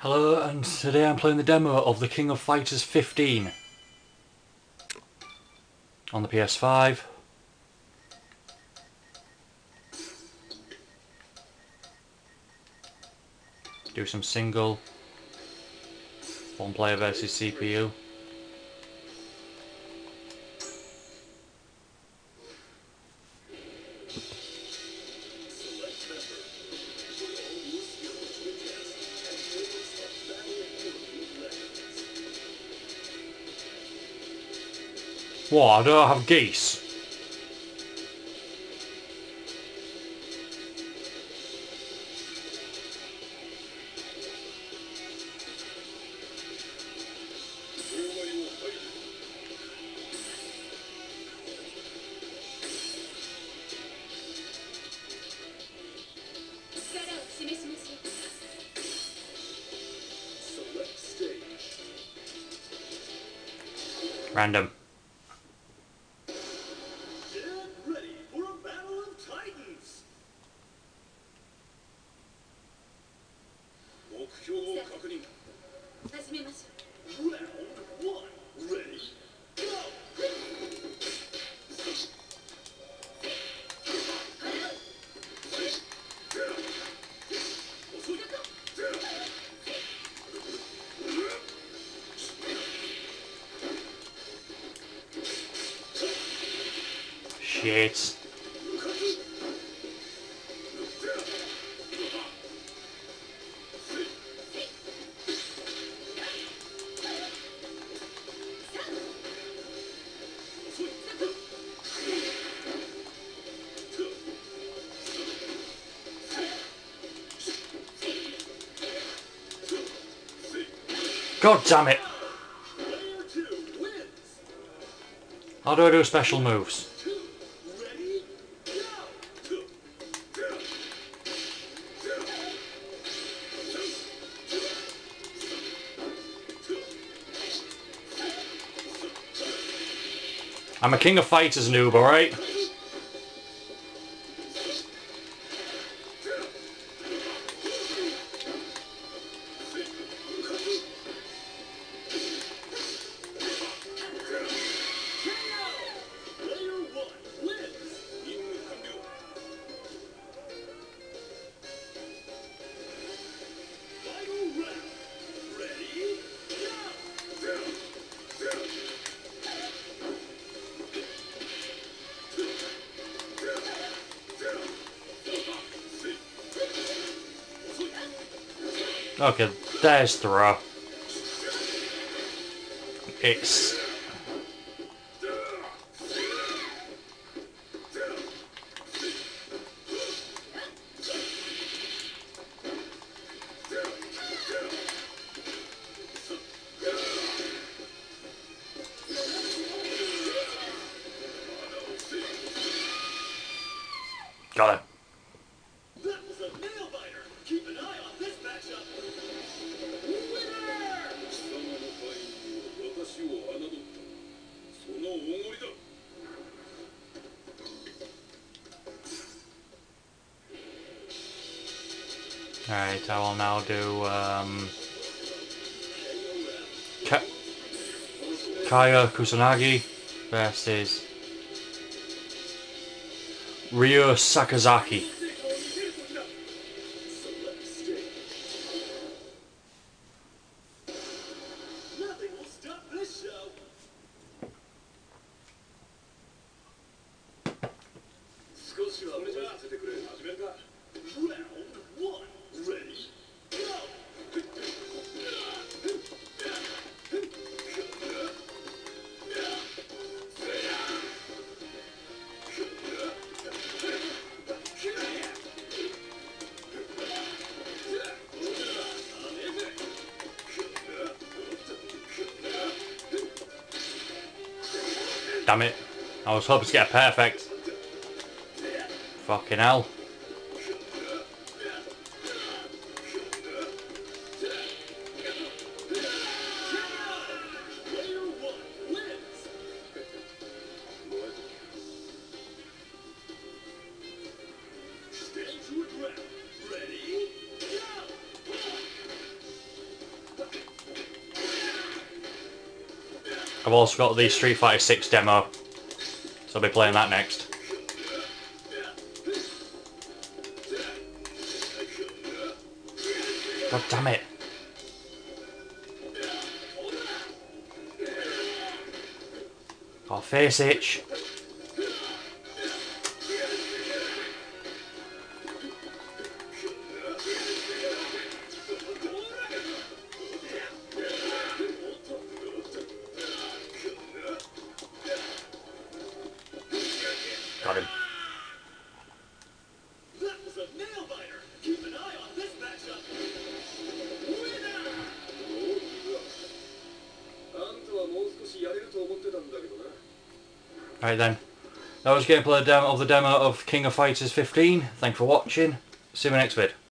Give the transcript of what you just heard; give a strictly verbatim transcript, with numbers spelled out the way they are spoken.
Hello, and today I'm playing the demo of the King of Fighters fifteen on the P S five. Do some single, one player versus C P U. What, I don't have geese? Random. Shit. God damn it! How do I do special moves? I'm a King of Fighters noob, alright? Okay, there's throw. It's... Got it. Alright, I will now do um, Ka Kaya Kusanagi versus Ryo Sakazaki. Damn it. I was hoping to get a perfect. Fucking hell. I've also got the Street Fighter six demo, so I'll be playing that next. God damn it. Oh, face itch. Got him. That was a nail biter. Keep an eye on this matchup. Winner! Right then. That was gameplay demo of the demo of King of Fighters fifteen. Thanks for watching. See you in the next vid.